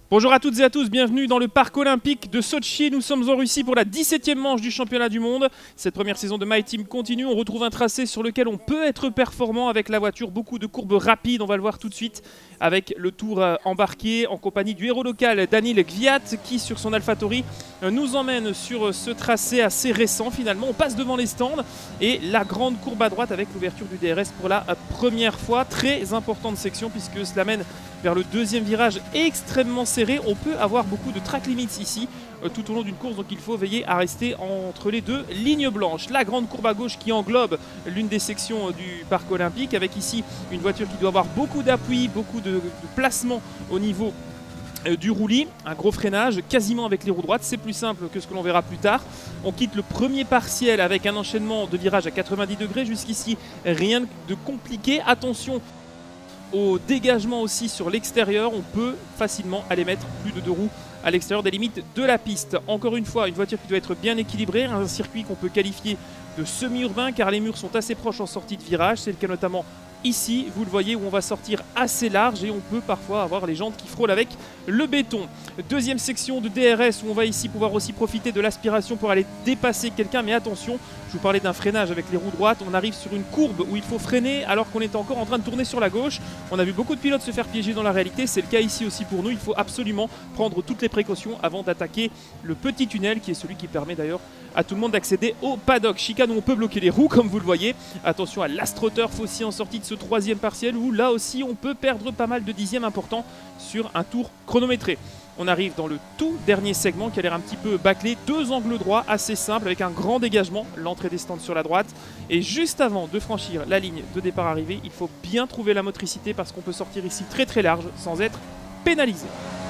Bonjour à toutes et à tous, bienvenue dans le parc olympique de Sotchi. Nous sommes en Russie pour la 17e manche du championnat du monde. Cette première saison de My Team continue. On retrouve un tracé sur lequel on peut être performant avec la voiture. Beaucoup de courbes rapides, on va le voir tout de suite avec le tour embarqué en compagnie du héros local Daniil Kvyat qui sur son AlphaTauri nous emmène sur ce tracé assez récent finalement. On passe devant les stands et la grande courbe à droite avec l'ouverture du DRS pour la première fois. Très importante section puisque cela mène vers le deuxième virage extrêmement serré. On peut avoir beaucoup de track limits ici tout au long d'une course, donc il faut veiller à rester entre les deux lignes blanches. La grande courbe à gauche qui englobe l'une des sections du parc olympique avec ici une voiture qui doit avoir beaucoup d'appui, beaucoup de placement au niveau du roulis, un gros freinage quasiment avec les roues droites, c'est plus simple que ce que l'on verra plus tard. On quitte le premier partiel avec un enchaînement de virages à 90 degrés, jusqu'ici rien de compliqué. Attention au dégagement aussi sur l'extérieur, on peut facilement aller mettre plus de deux roues à l'extérieur des limites de la piste. Encore une fois, une voiture qui doit être bien équilibrée, un circuit qu'on peut qualifier de semi-urbain car les murs sont assez proches en sortie de virage, c'est le cas notamment ici, vous le voyez, où on va sortir assez large et on peut parfois avoir les jantes qui frôlent avec le béton. Deuxième section de DRS où on va ici pouvoir aussi profiter de l'aspiration pour aller dépasser quelqu'un, mais attention, je vous parlais d'un freinage avec les roues droites, on arrive sur une courbe où il faut freiner alors qu'on est encore en train de tourner sur la gauche. On a vu beaucoup de pilotes se faire piéger dans la réalité, c'est le cas ici aussi pour nous, il faut absolument prendre toutes les précautions avant d'attaquer le petit tunnel qui est celui qui permet d'ailleurs à tout le monde d'accéder au paddock. Chicane où on peut bloquer les roues comme vous le voyez. Attention à l'AstroTurf aussi en sortie de ce troisième partiel où là aussi on peut perdre pas mal de dixièmes importants sur un tour chronométré. On arrive dans le tout dernier segment qui a l'air un petit peu bâclé. Deux angles droits assez simples avec un grand dégagement, l'entrée des stands sur la droite. Et juste avant de franchir la ligne de départ arrivée, il faut bien trouver la motricité parce qu'on peut sortir ici très très large sans être pénalisé.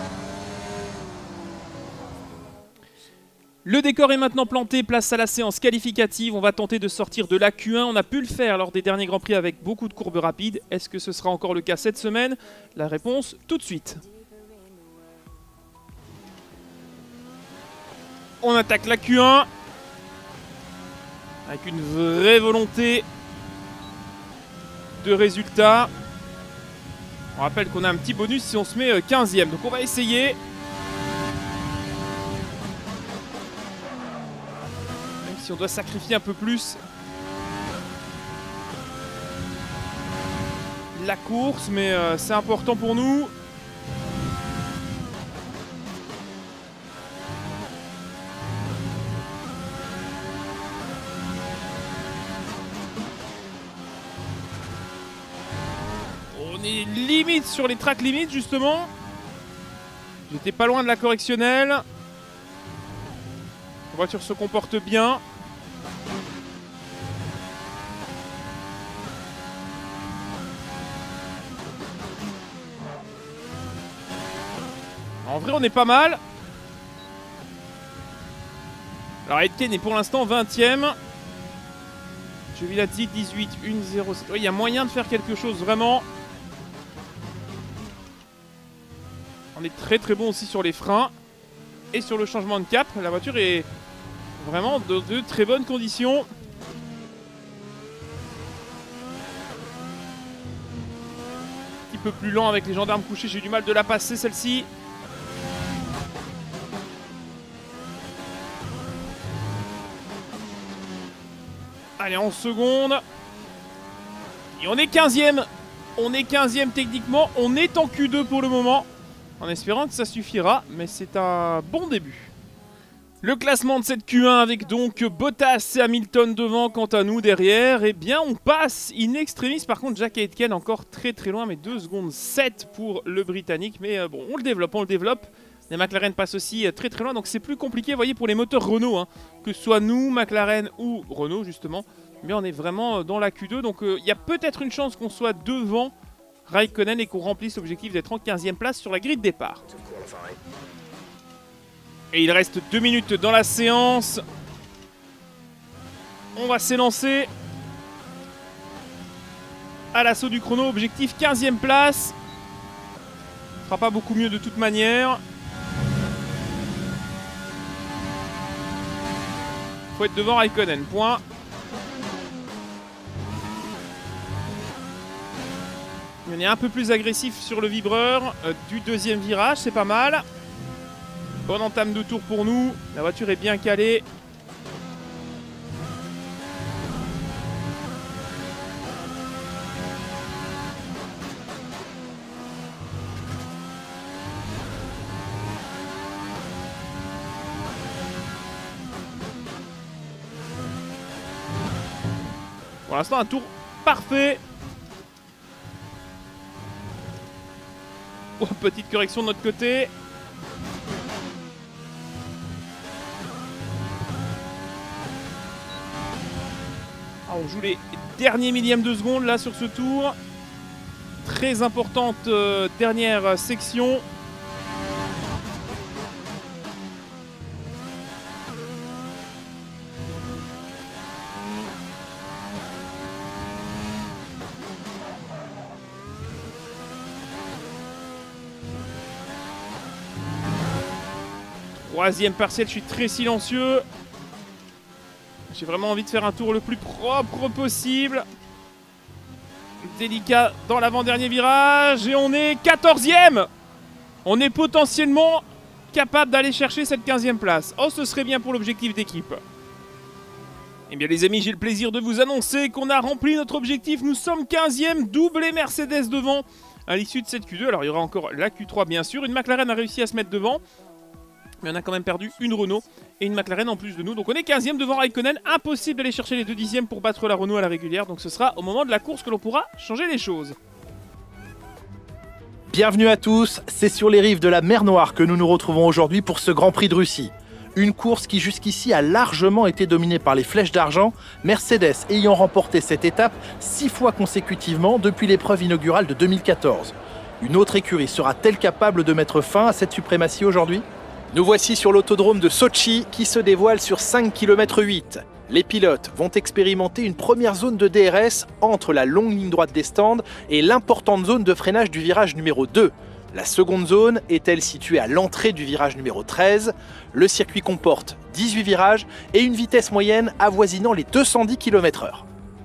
Le décor est maintenant planté, place à la séance qualificative. On va tenter de sortir de la Q1. On a pu le faire lors des derniers Grands Prix avec beaucoup de courbes rapides. Est-ce que ce sera encore le cas cette semaine? La réponse tout de suite. On attaque la Q1 avec une vraie volonté de résultat. On rappelle qu'on a un petit bonus si on se met 15e. Donc on va essayer. Si on doit sacrifier un peu plus la course, mais c'est important pour nous. On est limite sur les tracks limites justement. J'étais pas loin de la correctionnelle. La voiture se comporte bien. En vrai, on est pas mal. Alors, Aitken est pour l'instant 20e. Giovinazzi 18, 1-0. Il y a moyen de faire quelque chose, vraiment. On est très très bon aussi sur les freins. Et sur le changement de cap. La voiture est vraiment de très bonnes conditions. Un petit peu plus lent avec les gendarmes couchés. J'ai eu du mal de la passer, celle-ci. Allez, en seconde. Et on est 15e. On est 15e techniquement. On est en Q2 pour le moment. En espérant que ça suffira. Mais c'est un bon début. Le classement de cette Q1 avec donc Bottas et Hamilton devant. Quant à nous derrière, eh bien on passe in extremis. Par contre, Jack Aitken encore très très loin. Mais 2 secondes 7 pour le Britannique. Mais bon, on le développe. Les McLaren passent aussi très très loin, donc c'est plus compliqué, vous voyez, pour les moteurs Renault, hein, que ce soit nous, McLaren ou Renault justement. Mais on est vraiment dans la Q2, donc il y a peut-être une chance qu'on soit devant Raikkonen et qu'on remplisse l'objectif d'être en 15e place sur la grille de départ. Et il reste 2 minutes dans la séance. On va s'élancer à l'assaut du chrono, objectif 15e place. Ce sera pas beaucoup mieux de toute manière. Faut être devant Raikkonen, point. On est un peu plus agressif sur le vibreur du deuxième virage, c'est pas mal. Bonne entame de tour pour nous. La voiture est bien calée. Pour l'instant, un tour parfait. Oh, petite correction de notre côté. Ah, on joue les derniers millièmes de seconde là sur ce tour. Très importante dernière section. Troisième partiel, je suis très silencieux. J'ai vraiment envie de faire un tour le plus propre possible. Délicat dans l'avant-dernier virage. Et on est 14e. On est potentiellement capable d'aller chercher cette 15e place. Oh, ce serait bien pour l'objectif d'équipe. Eh bien les amis, j'ai le plaisir de vous annoncer qu'on a rempli notre objectif. Nous sommes 15e, doublé Mercedes devant à l'issue de cette Q2. Alors il y aura encore la Q3 bien sûr. Une McLaren a réussi à se mettre devant. Mais on a quand même perdu une Renault et une McLaren en plus de nous. Donc on est 15e devant Raikkonen. Impossible d'aller chercher les 2 dixièmes pour battre la Renault à la régulière. Donc ce sera au moment de la course que l'on pourra changer les choses. Bienvenue à tous, c'est sur les rives de la mer Noire que nous nous retrouvons aujourd'hui pour ce Grand Prix de Russie. Une course qui jusqu'ici a largement été dominée par les flèches d'argent, Mercedes ayant remporté cette étape 6 fois consécutivement depuis l'épreuve inaugurale de 2014. Une autre écurie sera-t-elle capable de mettre fin à cette suprématie aujourd'hui ? Nous voici sur l'autodrome de Sotchi qui se dévoile sur 5,8 km. Les pilotes vont expérimenter une première zone de DRS entre la longue ligne droite des stands et l'importante zone de freinage du virage numéro 2. La seconde zone est-elle située à l'entrée du virage numéro 13. Le circuit comporte 18 virages et une vitesse moyenne avoisinant les 210 km/h.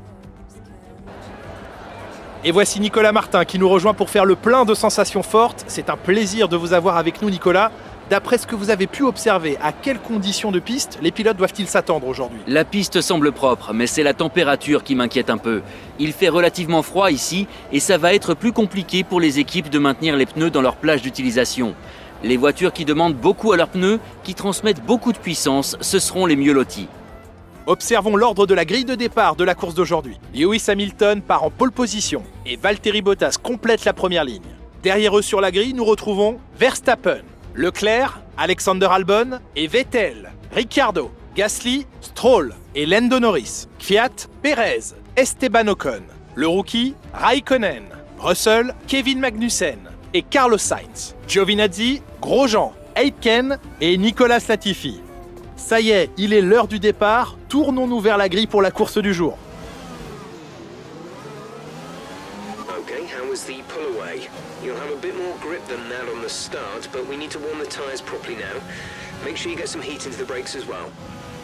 Et voici Nicolas Martin qui nous rejoint pour faire le plein de sensations fortes. C'est un plaisir de vous avoir avec nous, Nicolas. D'après ce que vous avez pu observer, à quelles conditions de piste les pilotes doivent-ils s'attendre aujourd'hui ? La piste semble propre, mais c'est la température qui m'inquiète un peu. Il fait relativement froid ici et ça va être plus compliqué pour les équipes de maintenir les pneus dans leur plage d'utilisation. Les voitures qui demandent beaucoup à leurs pneus, qui transmettent beaucoup de puissance, ce seront les mieux lotis. Observons l'ordre de la grille de départ de la course d'aujourd'hui. Lewis Hamilton part en pole position et Valtteri Bottas complète la première ligne. Derrière eux sur la grille, nous retrouvons Verstappen, Leclerc, Alexander Albon et Vettel, Ricciardo, Gasly, Stroll et Lando Norris, Kvyat, Perez, Esteban Ocon, le rookie, Raikkonen, Russell, Kevin Magnussen et Carlos Sainz, Giovinazzi, Grosjean, Aitken et Nicolas Latifi. Ça y est, il est l'heure du départ, tournons-nous vers la grille pour la course du jour. Okay, how was the pull away? You'll have a bit more grip than that on the start, but we need to warm the tyres properly now. Make sure you get some heat into the brakes as well.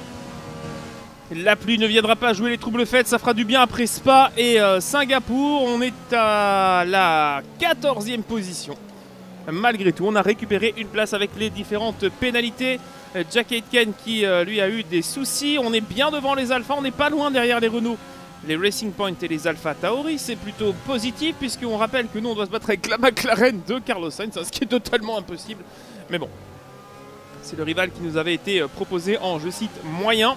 La pluie ne viendra pas jouer les troubles faits, ça fera du bien après Spa et Singapour. On est à la 14e position. Malgré tout, on a récupéré une place avec les différentes pénalités. Jack Aitken qui lui a eu des soucis. On est bien devant les Alpha, on n'est pas loin derrière les Renault. Les Racing Point et les Alpha Tauri, c'est plutôt positif puisqu'on rappelle que nous on doit se battre avec la McLaren de Carlos Sainz, ce qui est totalement impossible. Mais bon, c'est le rival qui nous avait été proposé en, je cite, moyen.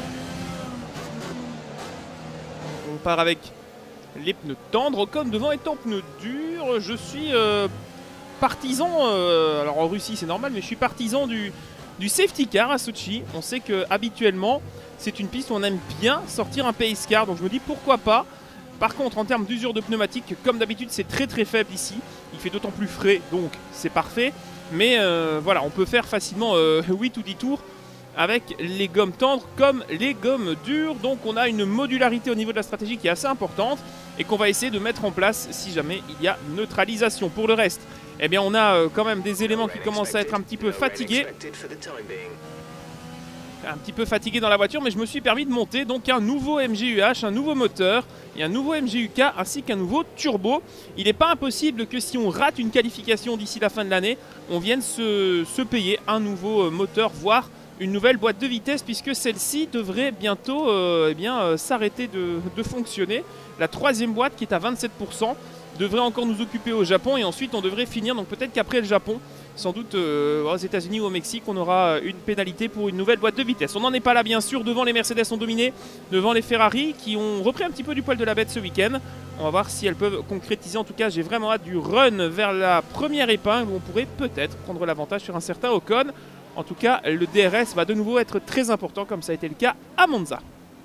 On part avec les pneus tendres, Ocon devant est en pneus durs. Je suis partisan, alors en Russie c'est normal, mais je suis partisan du safety car à Sochi. On sait que habituellement c'est une piste où on aime bien sortir un pace car, donc je me dis pourquoi pas. Par contre en termes d'usure de pneumatique, comme d'habitude c'est très très faible ici. Il fait d'autant plus frais, donc c'est parfait. Mais voilà, on peut faire facilement 8 ou 10 tours avec les gommes tendres comme les gommes dures. Donc on a une modularité au niveau de la stratégie qui est assez importante et qu'on va essayer de mettre en place si jamais il y a neutralisation. Pour le reste, eh bien on a quand même des éléments qui commencent à être un petit peu fatigués. un petit peu fatigué dans la voiture, mais je me suis permis de monter donc un nouveau MGUH, un nouveau moteur et un nouveau MGUK ainsi qu'un nouveau turbo. Il n'est pas impossible que si on rate une qualification d'ici la fin de l'année, on vienne se payer un nouveau moteur, voire une nouvelle boîte de vitesse, puisque celle-ci devrait bientôt s'arrêter de fonctionner. La troisième boîte, qui est à 27%, devrait encore nous occuper au Japon, et ensuite on devrait finir, donc peut-être qu'après le Japon, sans doute aux États-Unis ou au Mexique, on aura une pénalité pour une nouvelle boîte de vitesse. On n'en est pas là, bien sûr. Devant, les Mercedes ont dominé, devant les Ferrari qui ont repris un petit peu du poil de la bête ce week-end. On va voir si elles peuvent concrétiser. En tout cas, j'ai vraiment hâte du run vers la première épingle où on pourrait peut-être prendre l'avantage sur un certain Ocon. En tout cas, le DRS va de nouveau être très important, comme ça a été le cas à Monza.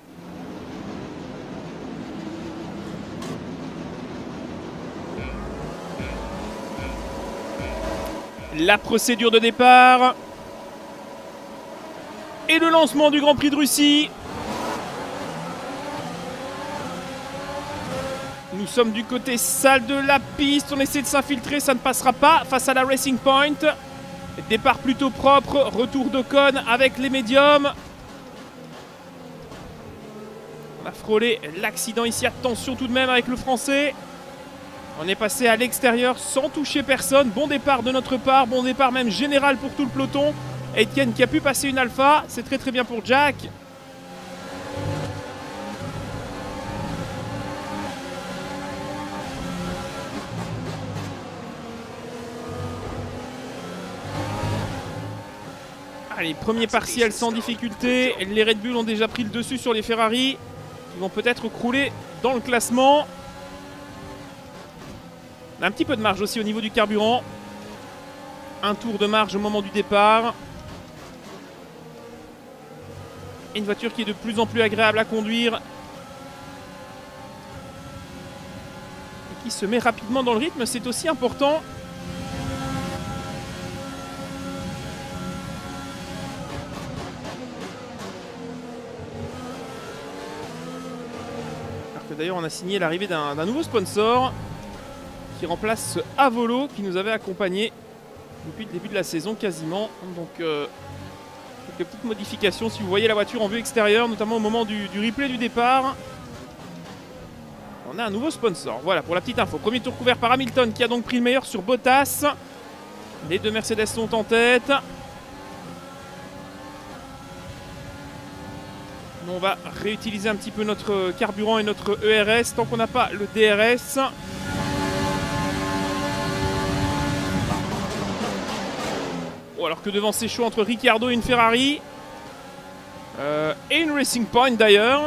La procédure de départ et le lancement du Grand Prix de Russie. Nous sommes du côté sale de la piste, on essaie de s'infiltrer, ça ne passera pas face à la Racing Point. Départ plutôt propre, retour d'Ocon avec les médiums. On a frôlé l'accident ici, attention tout de même avec le français. On est passé à l'extérieur sans toucher personne. Bon départ de notre part, bon départ même général pour tout le peloton. Aitken qui a pu passer une Alpha, c'est très très bien pour Jack. Allez, premier partiel sans difficulté. Les Red Bull ont déjà pris le dessus sur les Ferrari. Ils vont peut-être crouler dans le classement. On a un petit peu de marge aussi au niveau du carburant. Un tour de marge au moment du départ. Et une voiture qui est de plus en plus agréable à conduire. Et qui se met rapidement dans le rythme, c'est aussi important. Alors que d'ailleurs on a signé l'arrivée d'un nouveau sponsor qui remplace ce Avolo qui nous avait accompagné depuis le début de la saison quasiment. Donc quelques petites modifications si vous voyez la voiture en vue extérieure, notamment au moment du replay du départ. On a un nouveau sponsor. Voilà pour la petite info. Premier tour couvert par Hamilton qui a donc pris le meilleur sur Bottas. Les deux Mercedes sont en tête. On va réutiliser un petit peu notre carburant et notre ERS tant qu'on n'a pas le DRS. Alors que devant c'est chaud entre Ricciardo et une Ferrari. Et une Racing Point d'ailleurs.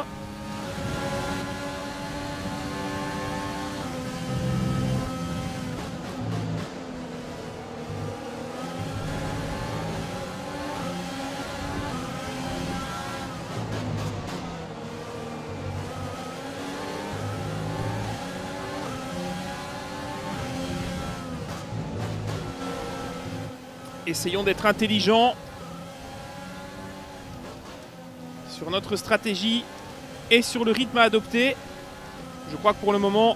Essayons d'être intelligents sur notre stratégie et sur le rythme à adopter. Je crois que pour le moment,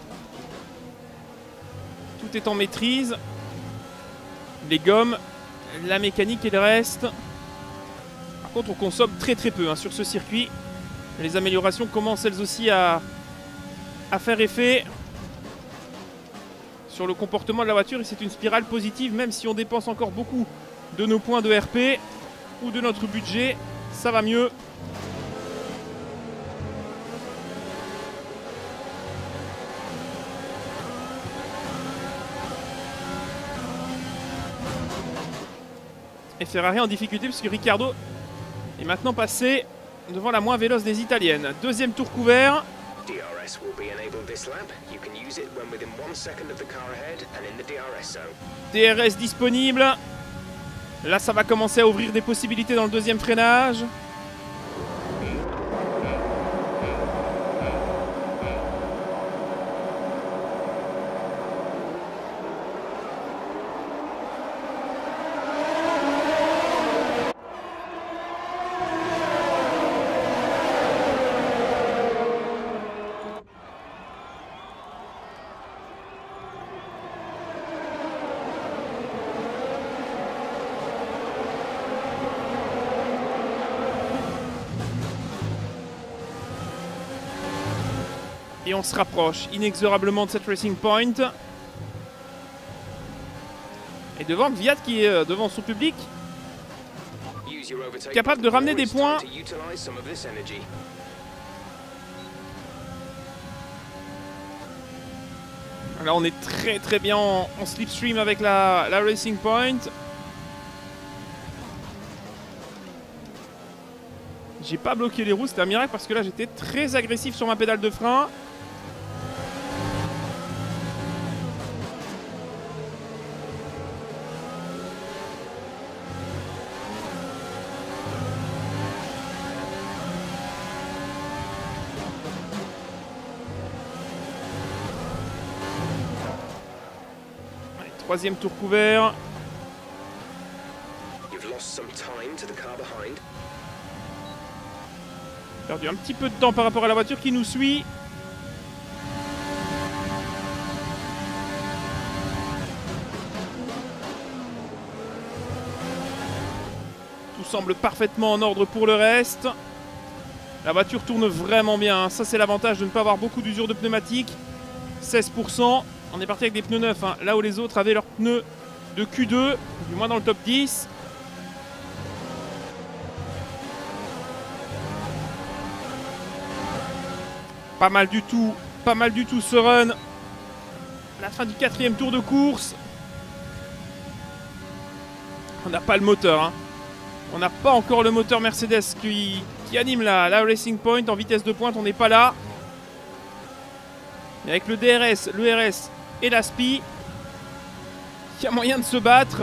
tout est en maîtrise. Les gommes, la mécanique et le reste. Par contre, on consomme très très peu sur ce circuit. Les améliorations commencent elles aussi à faire effet sur le comportement de la voiture et c'est une spirale positive, même si on dépense encore beaucoup de nos points de RP ou de notre budget, ça va mieux. Et Ferrari en difficulté puisque Ricciardo est maintenant passé devant la moins véloce des Italiennes. Deuxième tour couvert. DRS will be enabled this lap. You can use it when within 1 second of the car ahead and in the DRS zone. DRS disponible. Là, ça va commencer à ouvrir des possibilités dans le deuxième freinage. Et on se rapproche inexorablement de cette Racing Point. Et devant Kvyat qui est devant son public, capable de ramener des points. Là on est très bien en slipstream avec la Racing Point. J'ai pas bloqué les roues, c'était un miracle parce que là j'étais très agressif sur ma pédale de frein. Allez, troisième tour couvert. Perdu un petit peu de temps par rapport à la voiture qui nous suit. Tout semble parfaitement en ordre pour le reste. La voiture tourne vraiment bien. Ça, c'est l'avantage de ne pas avoir beaucoup d'usure de pneumatiques. 16%. On est parti avec des pneus neufs, hein, là où les autres avaient leurs pneus de Q2, du moins dans le top 10. Pas mal du tout ce run. La fin du 4e tour de course. On n'a pas le moteur. Hein. On n'a pas encore le moteur Mercedes qui anime la Racing Point en vitesse de pointe. On n'est pas là. Mais avec le DRS, le RS et l'ASPI, il y a moyen de se battre.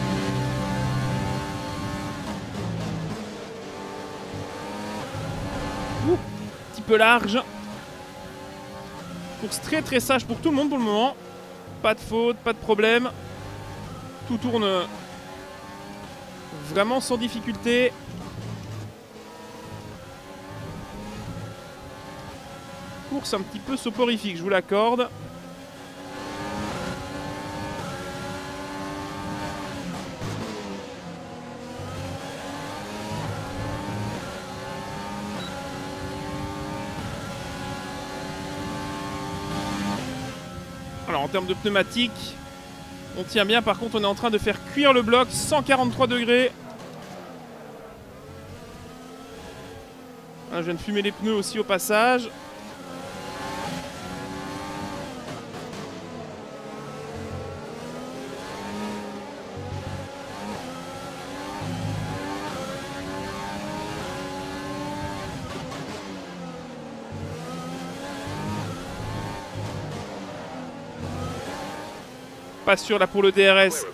Ouh, un petit peu large. Course très sage pour tout le monde pour le moment. Pas de faute, pas de problème. Tout tourne vraiment sans difficulté. Course un petit peu soporifique, je vous l'accorde. Alors en termes de pneumatique, on tient bien. Par contre, on est en train de faire cuire le bloc, 143 degrés. Là, je viens de fumer les pneus aussi au passage. Pas sûr là pour le DRS.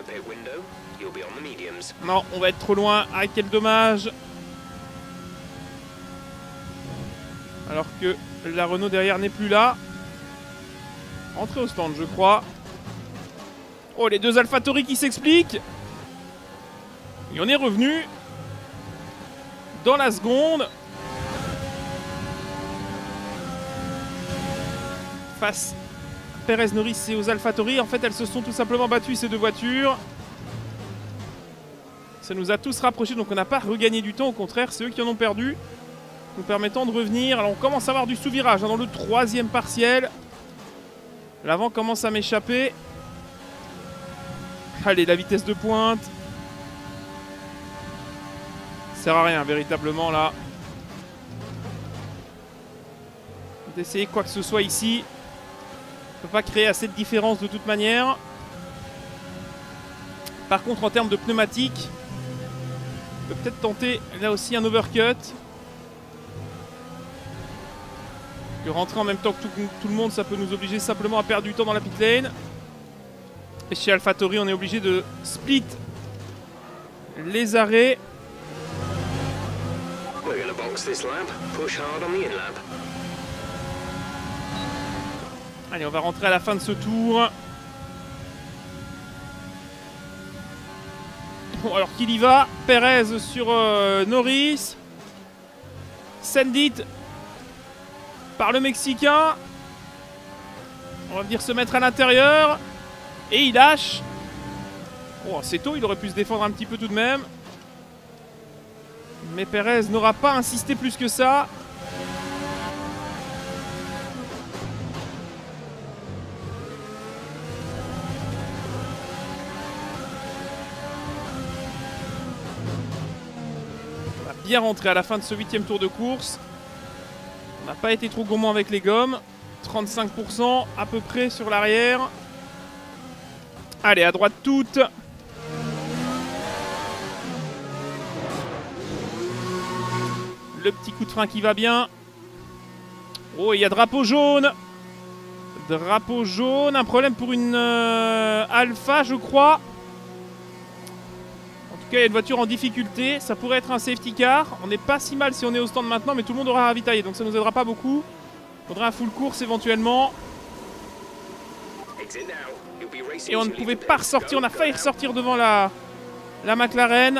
Non, on va être trop loin. Ah, quel dommage. Alors que la Renault derrière n'est plus là. Entrée au stand, je crois. Oh, les deux AlphaTauri qui s'expliquent. Et on est revenu dans la seconde. Face Perez, Norris et aux AlphaTauri. En fait, elles se sont tout simplement battues, ces deux voitures. Ça nous a tous rapprochés, donc on n'a pas regagné du temps. Au contraire, c'est eux qui en ont perdu, nous permettant de revenir. Alors on commence à avoir du sous-virage hein, dans le 3e partiel. L'avant commence à m'échapper. Allez, la vitesse de pointe. Ça sert à rien, véritablement, là. D'essayer quoi que ce soit ici. On ne peut pas créer assez de différence de toute manière. Par contre, en termes de pneumatique, on peut peut-être tenter là aussi un overcut. Que rentrer en même temps que tout le monde, ça peut nous obliger simplement à perdre du temps dans la pit lane. Et chez AlphaTauri, on est obligé de split les arrêts. Allez, on va rentrer à la fin de ce tour. Bon, alors qu'il y va, Perez sur Norris. Sendit par le Mexicain. On va venir se mettre à l'intérieur. Et il lâche. Oh, c'est tôt, il aurait pu se défendre un petit peu tout de même. Mais Perez n'aura pas insisté plus que ça. bien rentré à la fin de ce 8e tour de course. On n'a pas été trop gourmand avec les gommes. 35% à peu près sur l'arrière. Allez, à droite toute. Le petit coup de frein qui va bien. Oh, il y a drapeau jaune. Drapeau jaune. Un problème pour une Alpha, je crois. En tout cas, il y a une voiture en difficulté. Ça pourrait être un safety car. On n'est pas si mal si on est au stand maintenant, mais tout le monde aura ravitaillé. Donc ça ne nous aidera pas beaucoup. Il faudra un full course éventuellement. Et on ne pouvait pas ressortir. On a failli ressortir devant la McLaren.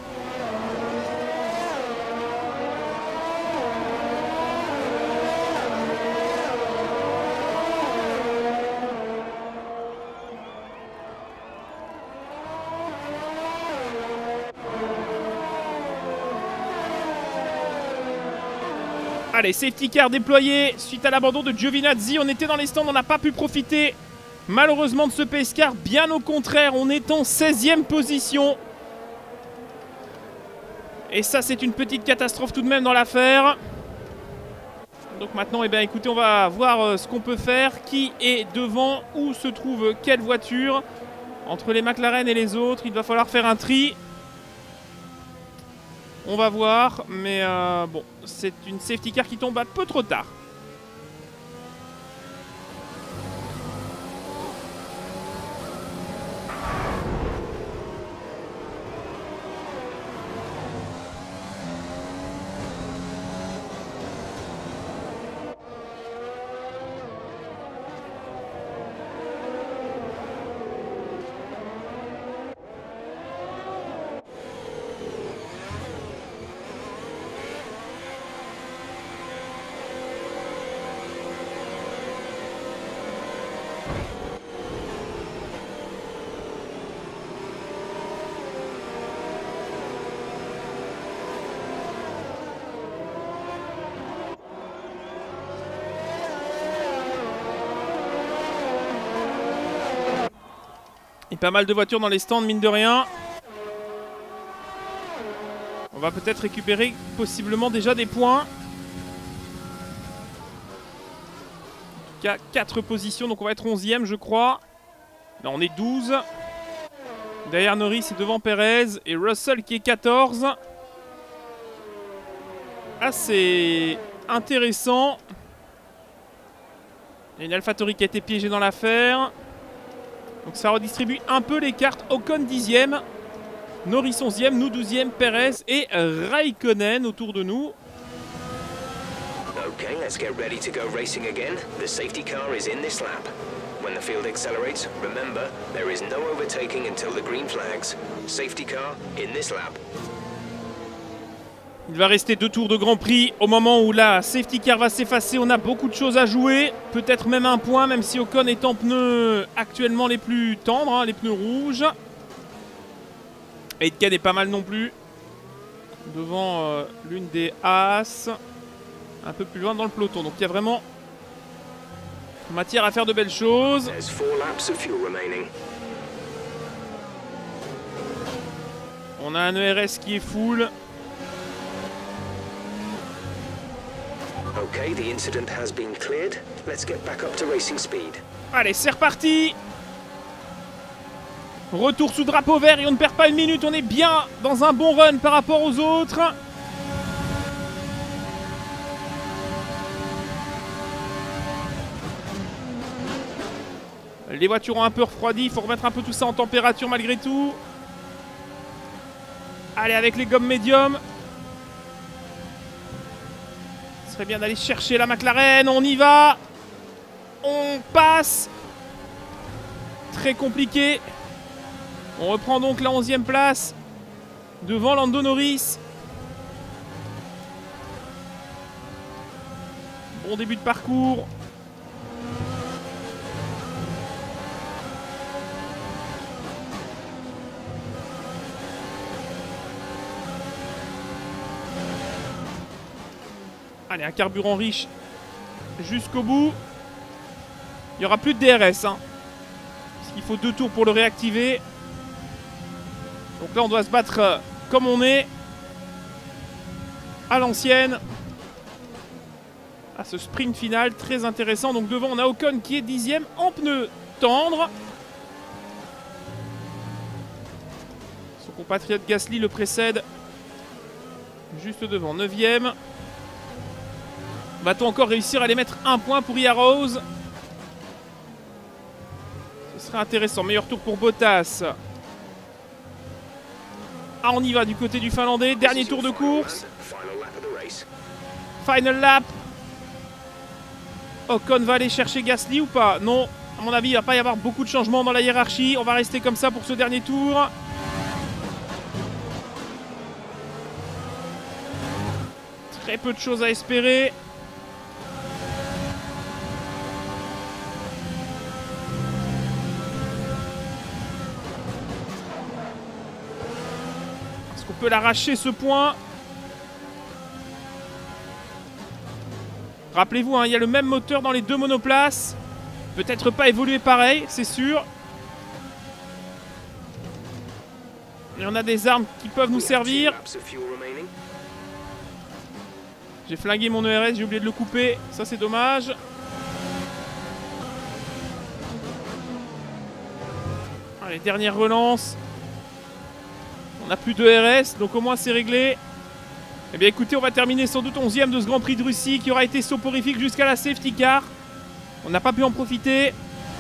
Allez, safety car déployé suite à l'abandon de Giovinazzi. On était dans les stands, on n'a pas pu profiter malheureusement de ce pace car. Bien au contraire, on est en 16e position. Et ça, c'est une petite catastrophe tout de même dans l'affaire. Donc maintenant, eh bien, écoutez, on va voir ce qu'on peut faire. Qui est devant, où se trouve quelle voiture. Entre les McLaren et les autres, il va falloir faire un tri. On va voir, mais bon, c'est une safety car qui tombe un peu trop tard. Et pas mal de voitures dans les stands, mine de rien. On va peut-être récupérer possiblement déjà des points. En tout cas, 4 positions, donc on va être 11e, je crois. Là, on est 12. Derrière Norris et devant Perez. Et Russell qui est 14. Assez intéressant. Il y a une AlphaTauri qui a été piégée dans l'affaire. Donc ça redistribue un peu les cartes. Ocon 10e, Norris 11e, nous 12e, Perez et Raikkonen autour de nous. Okay, let's get ready to go racing again. The safety car is in this lap. When the field accelerates, remember, there is no overtaking until the green flags. Safety car in this lap. Il va rester 2 tours de Grand Prix. Au moment où la safety car va s'effacer, on a beaucoup de choses à jouer. Peut-être même un point, même si Ocon est en pneus actuellement les plus tendres, hein, les pneus rouges. Aitken est pas mal non plus. Devant l'une des Haas. Un peu plus loin dans le peloton. Donc il y a vraiment matière à faire de belles choses. On a un ERS qui est full. Okay, the incident has been cleared. Let's get back up to racing speed. Allez, c'est reparti. Retour sous drapeau vert et on ne perd pas une minute. On est bien dans un bon run par rapport aux autres. Les voitures ont un peu refroidi. Il faut remettre un peu tout ça en température malgré tout. Allez, avec les gommes médium. Ce serait bien d'aller chercher la McLaren. On y va. On passe. Très compliqué. On reprend donc la 11e place. Devant Lando Norris. Bon début de parcours. Allez, un carburant riche jusqu'au bout. Il n'y aura plus de DRS. Hein, parce qu'il faut 2 tours pour le réactiver. Donc là, on doit se battre comme on est. à l'ancienne. À ce sprint final très intéressant. Donc devant on a Ocon qui est 10e en pneus tendres. Son compatriote Gasly le précède juste devant 9e. Va-t-on encore réussir à les mettre un point pour Yarrows? Ce serait intéressant. Meilleur tour pour Bottas. Ah, on y va du côté du Finlandais. Dernier tour de course. Final lap. Ocon va aller chercher Gasly ou pas? Non, à mon avis, il ne va pas y avoir beaucoup de changements dans la hiérarchie. On va rester comme ça pour ce dernier tour. Très peu de choses à espérer. Est-ce qu'on peut l'arracher ce point? Rappelez-vous, hein, il y a le même moteur dans les deux monoplaces. Peut-être pas évolué pareil, c'est sûr. Et on a des armes qui peuvent nous servir. J'ai flingué mon ERS, j'ai oublié de le couper. Ça, c'est dommage. Allez, dernière relance. On n'a plus de RS, donc au moins c'est réglé. Eh bien écoutez, on va terminer sans doute 11e de ce Grand Prix de Russie qui aura été soporifique jusqu'à la safety car. On n'a pas pu en profiter.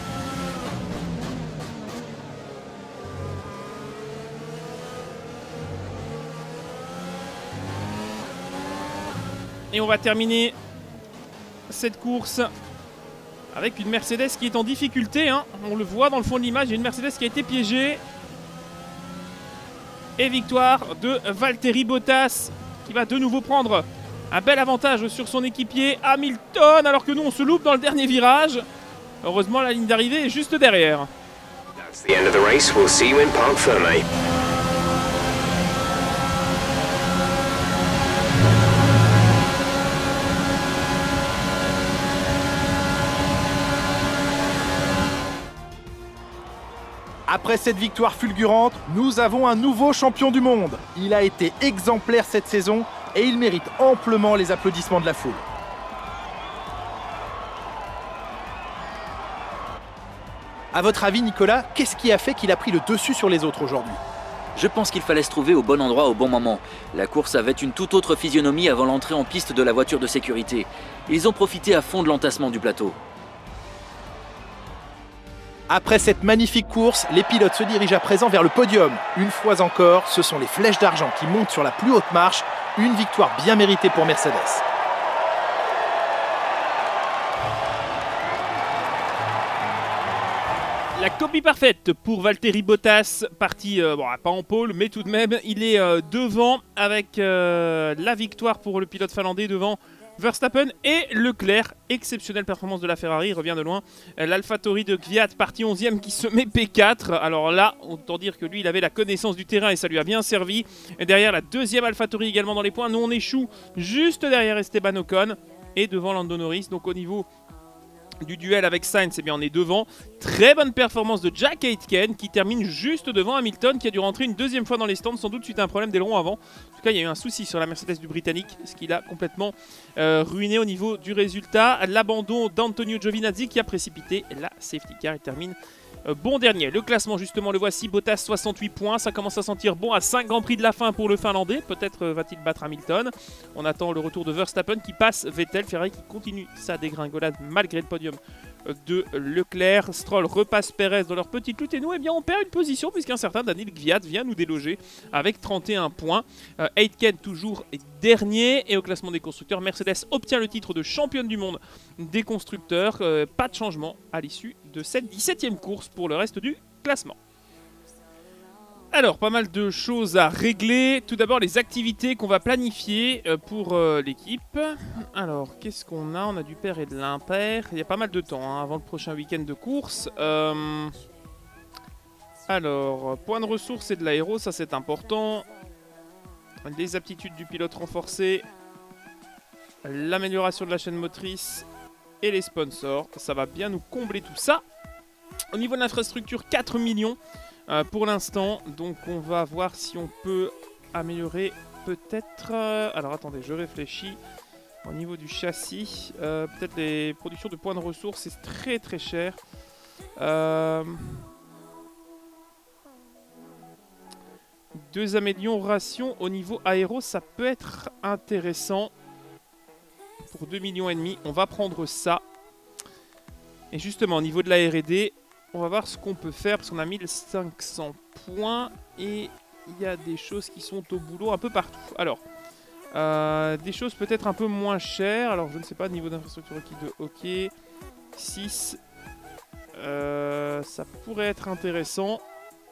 Et on va terminer cette course avec une Mercedes qui est en difficulté, hein. On le voit dans le fond de l'image, il y a une Mercedes qui a été piégée. Et victoire de Valtteri Bottas, qui va de nouveau prendre un bel avantage sur son équipier Hamilton, alors que nous on se loupe dans le dernier virage. Heureusement la ligne d'arrivée est juste derrière. That's the end of the race. We'll see you in Parc Fermé. Après cette victoire fulgurante, nous avons un nouveau champion du monde. Il a été exemplaire cette saison et il mérite amplement les applaudissements de la foule. À votre avis, Nicolas, qu'est-ce qui a fait qu'il a pris le dessus sur les autres aujourd'hui? Je pense qu'il fallait se trouver au bon endroit au bon moment. La course avait une toute autre physionomie avant l'entrée en piste de la voiture de sécurité. Ils ont profité à fond de l'entassement du plateau. Après cette magnifique course, les pilotes se dirigent à présent vers le podium. Une fois encore, ce sont les flèches d'argent qui montent sur la plus haute marche. Une victoire bien méritée pour Mercedes. La copie parfaite pour Valtteri Bottas, parti, bon, pas en pôle, mais tout de même, il est devant avec la victoire pour le pilote finlandais devant Verstappen et Leclerc. Exceptionnelle performance de la Ferrari, il revient de loin. L'AlphaTauri de Kvyat, parti 11e, qui se met P4. Alors là, autant dire que lui, il avait la connaissance du terrain et ça lui a bien servi. Et derrière, la deuxième AlphaTauri également dans les points. Nous, on échoue juste derrière Esteban Ocon et devant Lando Norris. Donc au niveau du duel avec Sainz, eh bien on est devant. Très bonne performance de Jack Aitken qui termine juste devant Hamilton, qui a dû rentrer une deuxième fois dans les stands, sans doute suite à un problème d'aileron avant. En tout cas, il y a eu un souci sur la Mercedes du Britannique, ce qui l'a complètement ruiné au niveau du résultat. L'abandon d'Antonio Giovinazzi qui a précipité la safety car et termine bon dernier. Le classement justement le voici, Bottas 68 points, ça commence à sentir bon à 5 grands prix de la fin pour le Finlandais, peut-être va-t-il battre Hamilton. On attend le retour de Verstappen qui passe Vettel, Ferrari qui continue sa dégringolade malgré le podium de Leclerc. Stroll repasse Perez dans leur petite lutte et nous, eh bien, on perd une position puisqu'un certain Daniil Kvyat vient nous déloger avec 31 points. Aitken toujours dernier et au classement des constructeurs, Mercedes obtient le titre de championne du monde des constructeurs. Pas de changement à l'issue de cette 17e course pour le reste du classement. Alors, pas mal de choses à régler. Tout d'abord, les activités qu'on va planifier pour l'équipe. Alors, qu'est-ce qu'on a? On a du pair et de l'impair. Il y a pas mal de temps hein, avant le prochain week-end de course. Alors, point de ressources et de l'aéro, ça c'est important. Les aptitudes du pilote renforcées. L'amélioration de la chaîne motrice et les sponsors. Ça va bien nous combler tout ça. Au niveau de l'infrastructure, 4 millions. Pour l'instant, donc on va voir si on peut améliorer peut-être... alors attendez, je réfléchis. Au niveau du châssis, peut-être les productions de points de ressources, c'est très très cher. Deux améliorations au niveau aéro, ça peut être intéressant. Pour 2,5 millions, on va prendre ça. Et justement, au niveau de la R&D, on va voir ce qu'on peut faire, parce qu'on a 1500 points. Et il y a des choses qui sont au boulot un peu partout. Alors, des choses peut-être un peu moins chères. Alors, je ne sais pas, niveau d'infrastructure requis de hockey. 6. Ça pourrait être intéressant.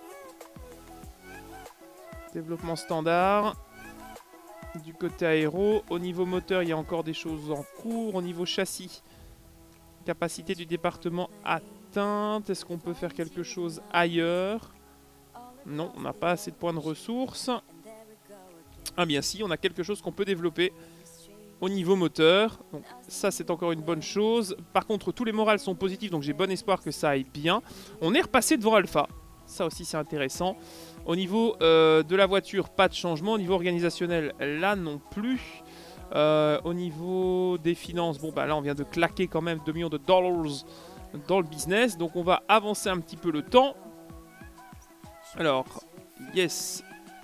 Développement standard. Du côté aéro. Au niveau moteur, il y a encore des choses en cours. Au niveau châssis, capacité du département atteinte. Est-ce qu'on peut faire quelque chose ailleurs? Non, on n'a pas assez de points de ressources. Ah bien si, on a quelque chose qu'on peut développer au niveau moteur. Donc ça, c'est encore une bonne chose. Par contre, tous les morales sont positifs, donc j'ai bon espoir que ça aille bien. On est repassé devant Alpha. Ça aussi, c'est intéressant. Au niveau de la voiture, pas de changement. Au niveau organisationnel, là non plus. Au niveau des finances, bon bah là on vient de claquer quand même 2 millions de dollars dans le business. Donc on va avancer un petit peu le temps. Alors, yes.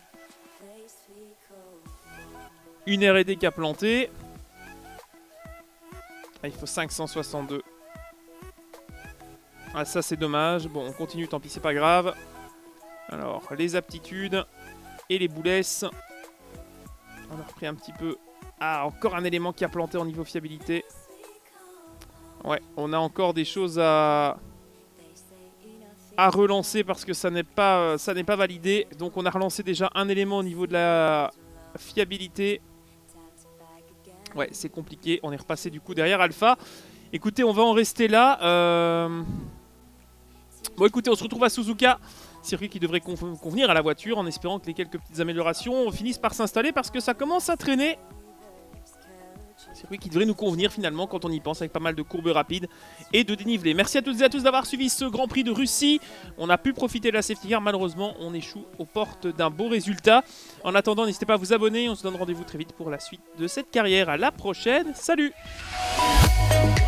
Une R&D qui a planté. Ah, il faut 562. Ah ça c'est dommage. Bon on continue, tant pis c'est pas grave. Alors les aptitudes et les boulesses. On a repris un petit peu. Ah encore un élément qui a planté au niveau fiabilité. Ouais on a encore des choses à relancer parce que ça n'est pas validé. Donc on a relancé déjà un élément au niveau de la fiabilité. Ouais c'est compliqué. On est repassé du coup derrière Alpha. Écoutez on va en rester là. Bon écoutez, on se retrouve à Suzuka, circuit qui devrait convenir à la voiture, en espérant que les quelques petites améliorations finissent par s'installer parce que ça commence à traîner. Circuit qui devrait nous convenir finalement quand on y pense, avec pas mal de courbes rapides et de dénivelé. Merci à toutes et à tous d'avoir suivi ce Grand Prix de Russie. On a pu profiter de la safety car, malheureusement on échoue aux portes d'un beau résultat. En attendant, n'hésitez pas à vous abonner, on se donne rendez-vous très vite pour la suite de cette carrière. À la prochaine, salut!